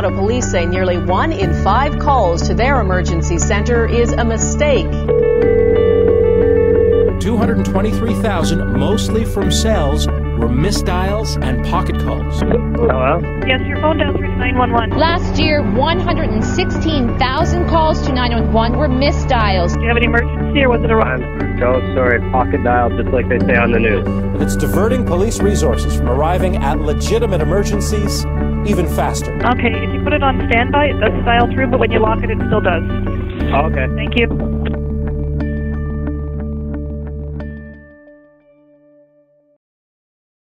Toronto police say nearly 1 in 5 calls to their emergency center is a mistake. 223,000, mostly from cells, were misdials and pocket calls. Hello? Yes, your phone dialed through to 911. Last year, 116,000 calls to 911 were misdials. Do you have an emergency or was it a I'm so sorry. Pocket dial, just like they say on the news. And it's diverting police resources from arriving at legitimate emergencies even faster. Okay, if you put it on standby, it does dial through, but when you lock it, it still does. Okay. Thank you.